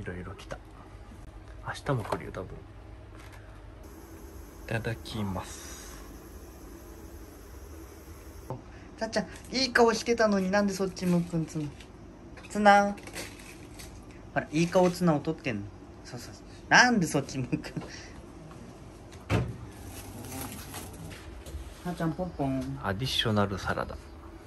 ろいろ来た。明日も来るよ多分。いただきます。 さっちゃんいい顔してたのになんでそっち向くんツナ。ツナほらいい顔ツナを撮ってんの。そうそうそう、なんでそっち向くさっちゃんポンポン。 アディショナルサラダ。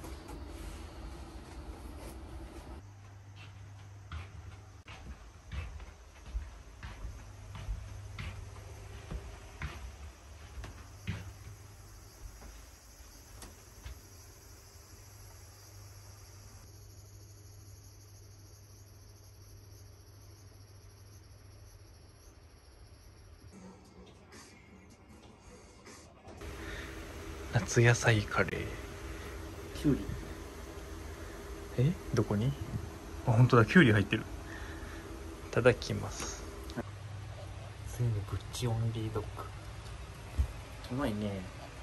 夏野菜カレー。 キュウリ。 どこに？あ、本当だ、キュウリ入ってる。いただきます。全部ブッチオンリードッグ。 うまいね。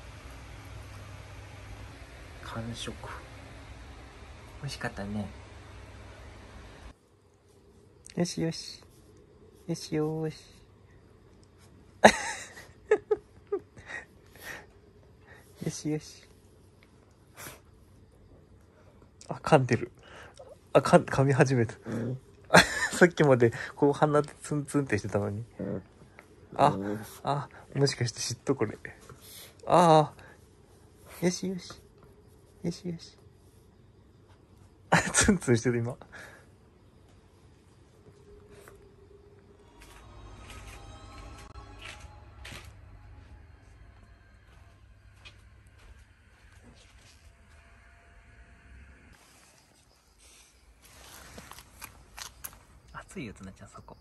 完食。 美味しかったね。 よしよし。よしよし。よしよし。あ、噛んでる。あ、噛み始めた。さっきまでこう鼻でツンツンってしてたのに。もしかして嫉妬これ。よしよし。よしよし。ツンツンしてる今。 熱いよツナちゃんそこ。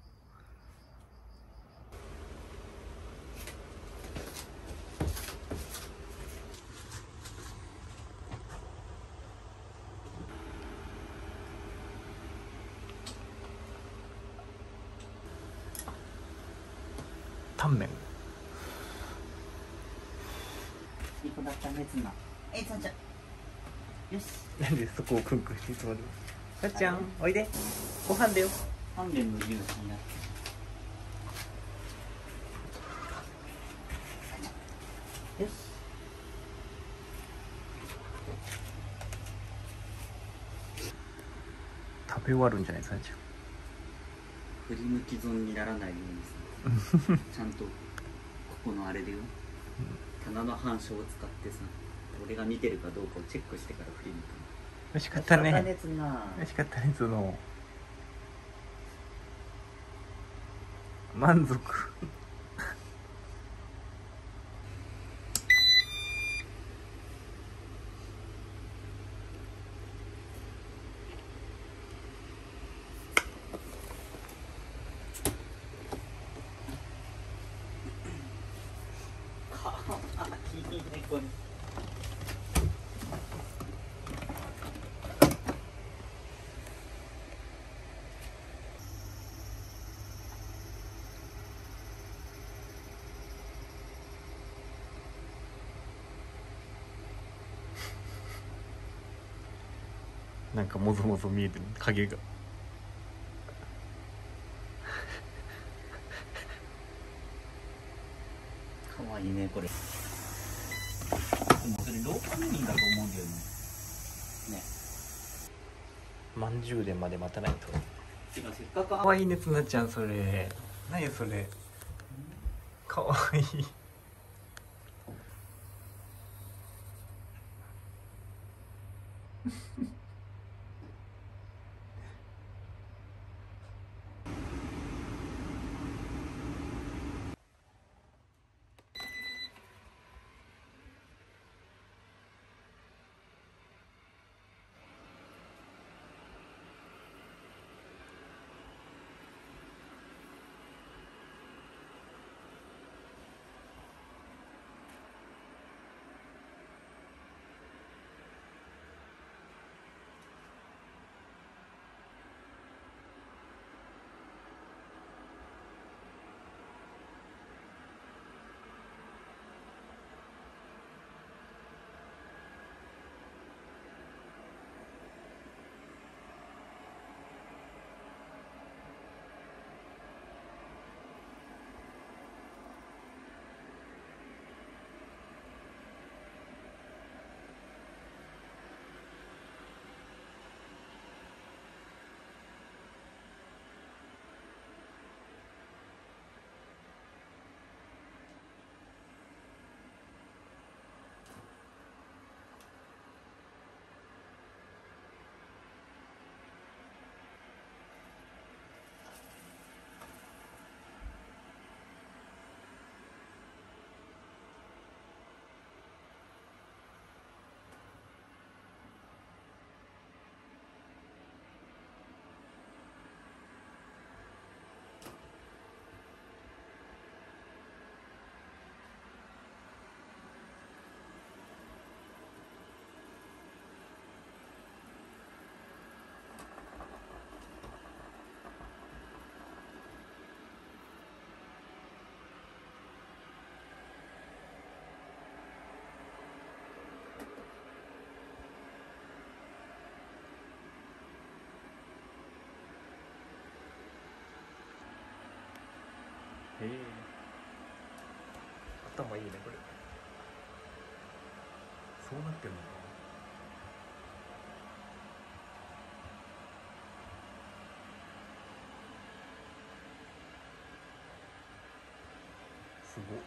タンメン。 いい子だったねツナ。ツナちゃん。よし。 なんでそこをクンクンしていつまでも。さっちゃんおいで、ご飯だよ。 タンメンの匂いが気になって。よし。 食べ終わるんじゃないさっちゃん。 振り向き損にならないようにさちゃんとここのあれでよ、棚の反射を使ってさ、俺が見てるかどうかをチェックしてから振り向く。 美味しかったね。 美美味しかったねその。満足。 いいねこれ。 なんかもぞもぞ見えてる影が。 かわいいねこれ。でもそれローカル人だと思うんだよね。ね。 満充電まで待たないと。 てかせっかくかわいいねつなちゃんそれ。何それ。かわいい。 へえ、頭いいねこれ。そうなってんのかな。すごっ。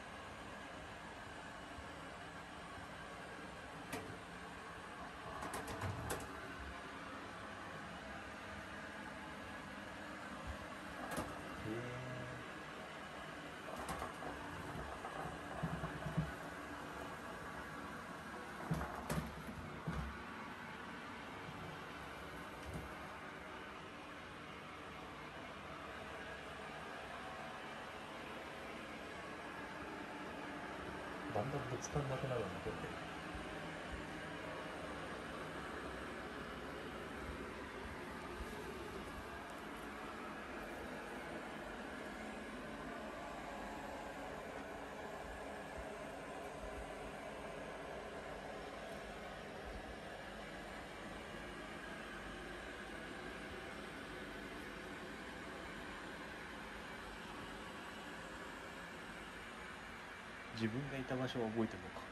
へえ。だんだんぶつかんなくなるんだこれで。自分がいた場所は覚えてるのか。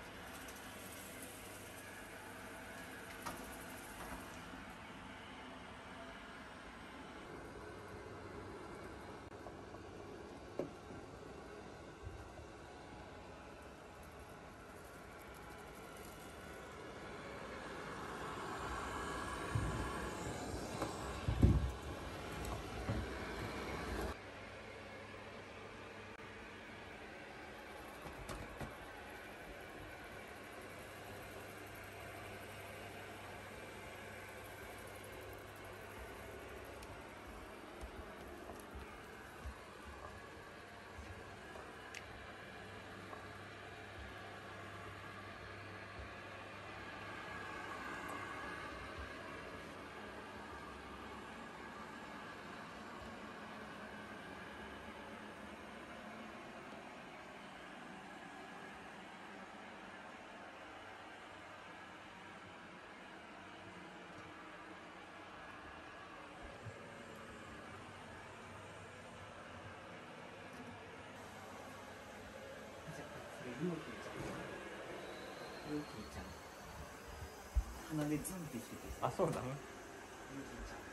それヨーキーちゃん、ヨーキーちゃん鼻でズンってしててさ、 あ、そうだね。 ヨーキーちゃん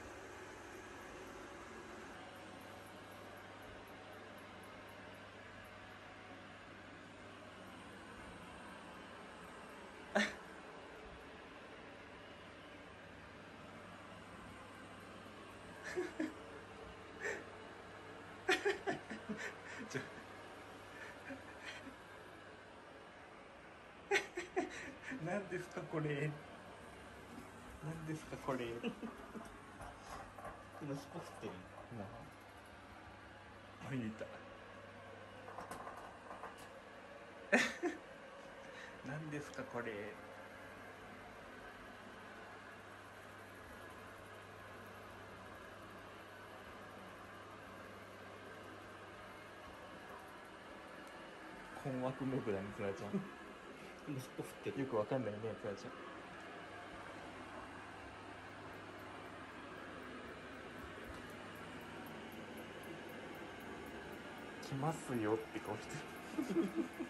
ちょ何ですかこれ。何ですかこれ。 今尻尾振ってる。 なあ、見に行った。何ですかこれ。困惑モードだね、つらちゃん。 今尻尾振ってる。 よくわかんないね、つらちゃん。来ますよって顔してる。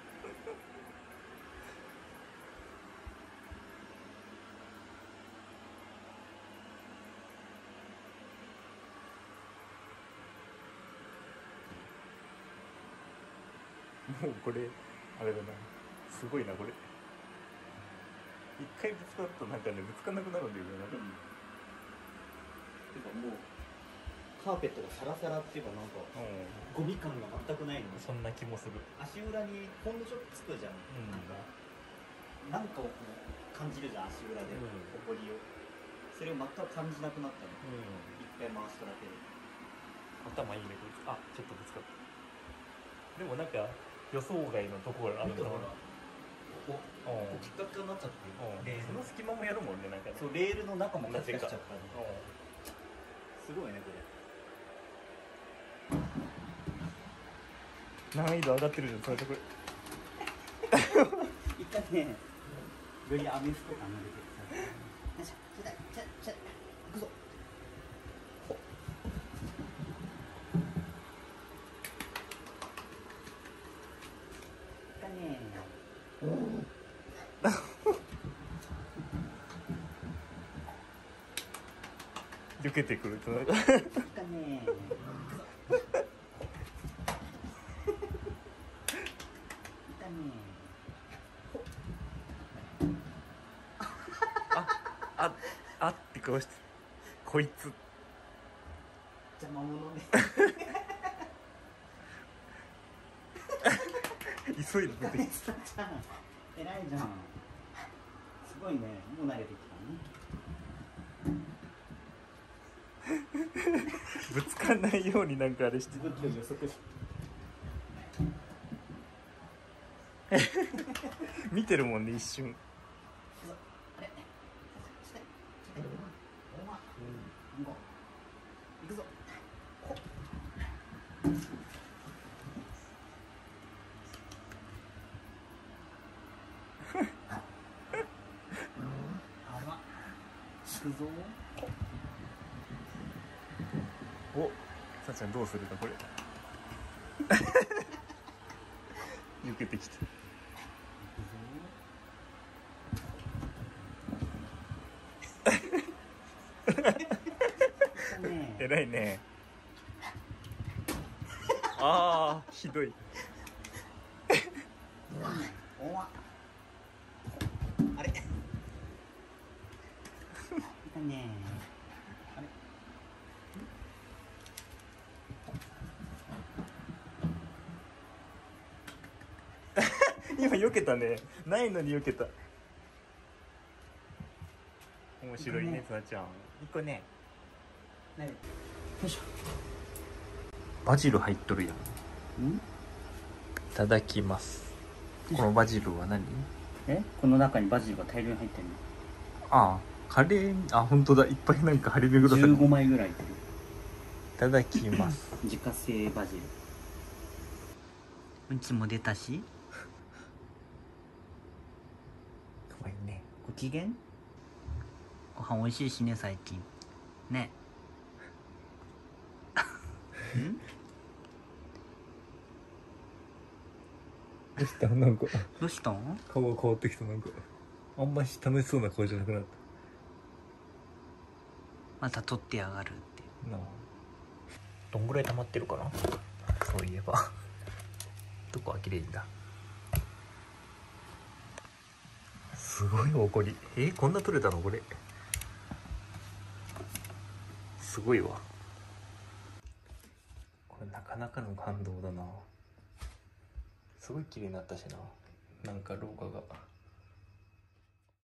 もうこれあれだな、すごいなこれ。一回ぶつかるとなんかね、ぶつかんなくなるんだよね、なんか。 てかもうカーペットがサラサラっていうか、なんかゴミ感が全くないの。 そんな気もする。 足裏にほんのちょっとつくじゃん、なんかをこう感じるじゃん、足裏で、ほこりを。それを全く感じなくなったの。一回回しただけで。 頭いいねこいつ。あ、ちょっとぶつかった。でもなんか予想外のところある見てほら、ここピッカピカになっちゃってる。 その隙間もやるもんね、なんかね。 そう、レールの中もカチカチしちゃったの。すごいねこれ。難易度上がってるじゃん、それとこれ。 一回ね、よりアメフト感が出てる。よし、行くぞ。 けてくるとなんか来たねー。 あって顔してこいつ邪魔者ね。 急いで出てきさちゃん偉いじゃん。すごいね、もう慣れてきたね。 ぶつかんないようになんかあれして動きを予測し見てるもんね一瞬。 あれしておま行くぞ。ほっあら行くぞ。 お、さっちゃんどうするかこれ避けてきた。偉いね。ああひどい。 おわあれいたねあれ今避けたね。ないのに避けた。面白いねさっちゃん。一個ね。 よいしょ。 バジル入っとるやん。 んいただきます。このバジルは何？ この中にバジルが大量に入ってるの。 ああ、カレー、あ、本当だ。いっぱいなんか張り巡らされてる。 15枚ぐらい入ってる。 いただきます。 自家製バジル。うんちも出たし。 かわいいね。 ご機嫌？ご飯美味しいしね最近。ね。ん？ どうしたなんかどうしたん？ 顔が変わってきた。なんかあんまし楽しそうな顔じゃなくなっまた取ってやがるって。 たなあ。どんぐらい溜まってるかな。そういえばどこは綺麗だ。すごい怒り。こんな取れたのこれ。すごいわ。これなかなかの感動だな。すごい綺麗になったしな。なんか廊下が